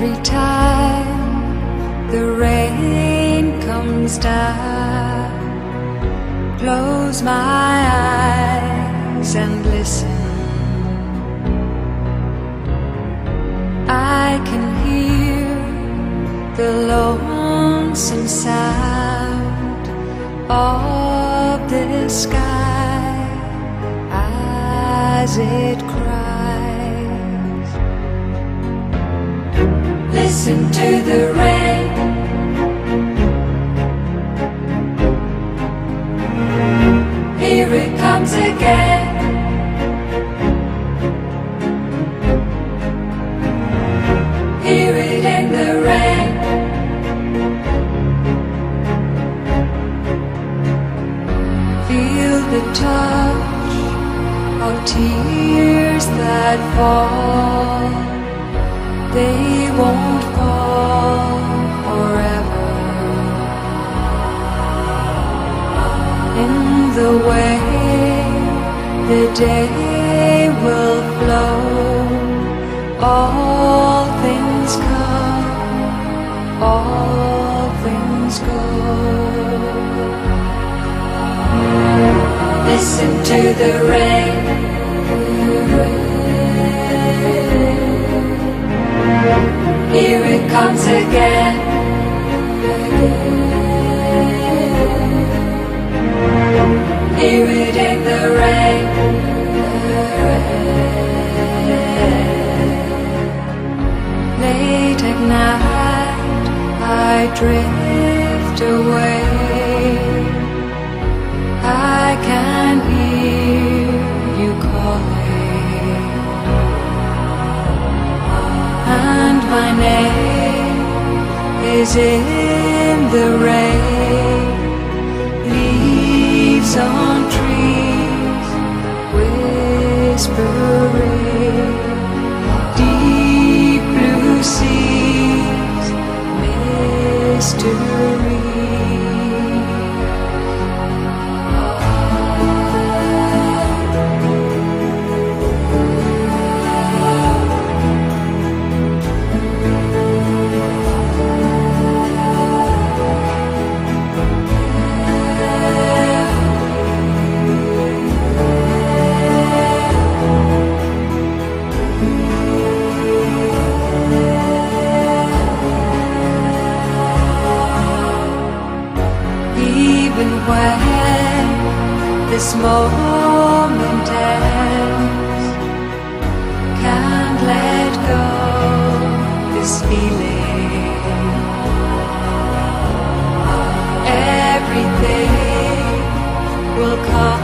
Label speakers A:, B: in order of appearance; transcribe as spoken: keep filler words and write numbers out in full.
A: Every time the rain comes down, close my eyes and listen. I can hear the lonesome sound of the sky as it cries. Listen to the rain. Here it comes again. Hear it in the rain. Feel the touch of tears that fall. They won't fall forever. In the way the day will flow, all things come, all things go. Listen to the rain. Here it comes again. Hear it in the rain. Late at night I drift away. I can hear you calling, and my name is in the rain. Leaves on trees whispering, deep blue seas, mystery. Even when this moment ends, can't let go this feeling. Everything will come